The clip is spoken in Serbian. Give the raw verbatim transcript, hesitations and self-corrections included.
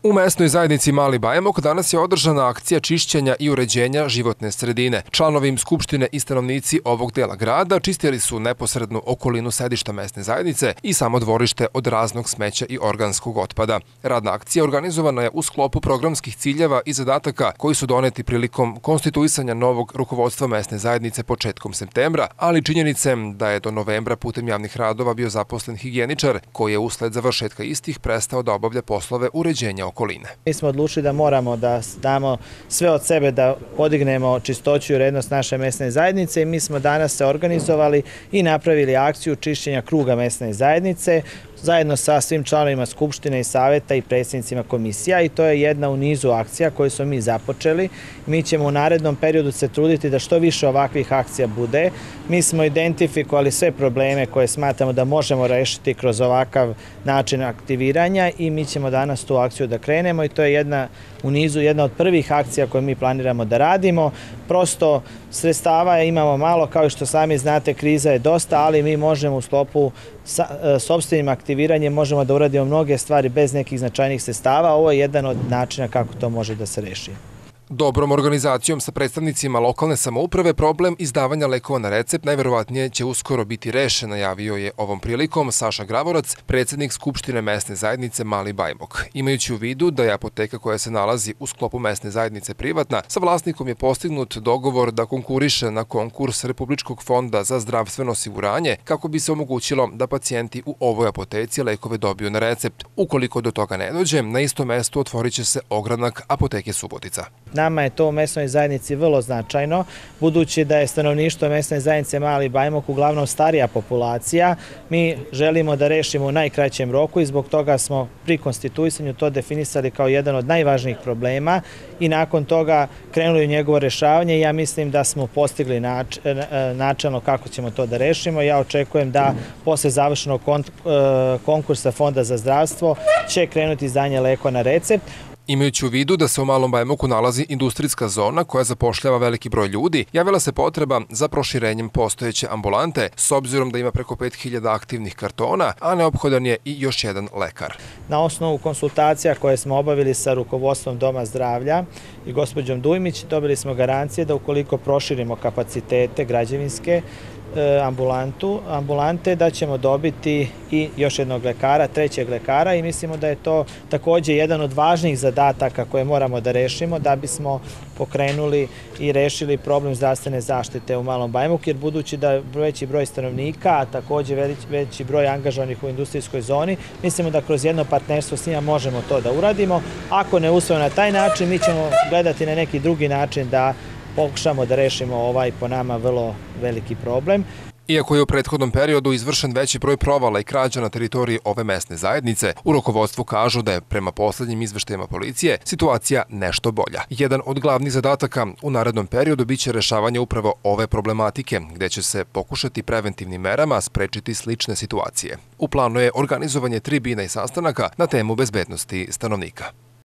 U mesnoj zajednici Mali Bajmok danas je održana akcija čišćenja i uređenja životne sredine. Članovi skupštine i stanovnici ovog dela grada čistili su neposrednu okolinu sedišta mesne zajednice i samo dvorište od raznog smeća i organskog otpada. Radna akcija organizovana je u sklopu programskih ciljeva i zadataka koji su doneti prilikom konstituisanja novog rukovodstva mesne zajednice početkom septembra, ali činjenice da je do novembra putem javnih radova bio zaposlen higijeničar koji je usled završetka istih prestao da obavlja poslove uređenja okoline. Mi smo odlučili da moramo da damo sve od sebe da podignemo čistoću i urednost naše mesne zajednice i mi smo danas se organizovali i napravili akciju čišćenja kruga mesne zajednice zajedno sa svim članovima Skupštine i Saveta i predsjednicima komisija i to je jedna u nizu akcija koju smo mi započeli. Mi ćemo u narednom periodu se truditi da što više ovakvih akcija bude. Mi smo identifikovali sve probleme koje smatramo da možemo rešiti kroz ovakav način aktiviranja i mi ćemo danas tu akciju da krenemo i to je jedna u nizu, jedna od prvih akcija koje mi planiramo da radimo. Prosto sredstava imamo malo, kao što sami znate, kriza je dosta, ali mi možemo u sklopu sa sopstvenim aktiviranjem možemo da uradimo mnoge stvari bez nekih značajnih sredstava. Ovo je jedan od načina kako to može da se reši. Dobrom organizacijom sa predstavnicima lokalne samouprave problem izdavanja lekova na recept najverovatnije će uskoro biti rešen, najavio je ovom prilikom Saša Gravorac, predsjednik Skupštine mesne zajednice Mali Bajmok. Imajući u vidu da je apoteka koja se nalazi u sklopu mesne zajednice privatna, sa vlasnikom je postignut dogovor da konkuriše na konkurs Republičkog fonda za zdravstveno osiguranje kako bi se omogućilo da pacijenti u ovoj apoteci lekove dobiju na recept. Ukoliko do toga ne dođe, na istom mestu otvorit će se ogranak apoteke Subotica. Nama je to u mesnoj zajednici vrlo značajno, budući da je stanovništvo mesne zajednice Mali Bajmok uglavnom starija populacija. Mi želimo da rešimo u najkraćem roku i zbog toga smo pri konstituisanju to definisali kao jedan od najvažnijih problema i nakon toga krenuli u njegovo rešavanje. Ja mislim da smo postigli nač, načelno kako ćemo to da rešimo. Ja očekujem da posle završenog konkursa Fonda za zdravstvo će krenuti izdanje lekova na recept. Imajući u vidu da se u Malom Bajmoku nalazi industrijska zona koja zapošljava veliki broj ljudi, javila se potreba za proširenjem postojeće ambulante s obzirom da ima preko pet hiljada aktivnih kartona, a neophodan je i još jedan lekar. Na osnovu konsultacija koje smo obavili sa rukovodstvom Doma zdravlja i gospođom Dujmić, dobili smo garancije da ukoliko proširimo kapacitete građevinske ambulantu, ambulante, da ćemo dobiti i još jednog lekara, trećeg lekara i mislimo da je to također jedan od važnijih zadataka koje moramo da rešimo da bismo pokrenuli i rešili problem zdravstvene zaštite u Malom Bajmoku, jer budući da veći broj stanovnika, a također veći broj angažovanih u industrijskoj zoni, mislimo da kroz jedno partnerstvo s njima možemo to da uradimo. Ako ne uspemo na taj način, mi ćemo gledati na neki drugi način da pokušamo da rešimo ovaj po nama vrlo veliki problem. Iako je u prethodnom periodu izvršen veći broj provala i krađa na teritoriji ove mesne zajednice, u rukovodstvu kažu da je prema poslednjim izveštajima policije situacija nešto bolja. Jedan od glavnih zadataka u narednom periodu biće rešavanje upravo ove problematike, gde će se pokušati preventivnim merama sprečiti slične situacije. U planu je organizovanje tribina i sastanaka na temu bezbednosti stanovnika.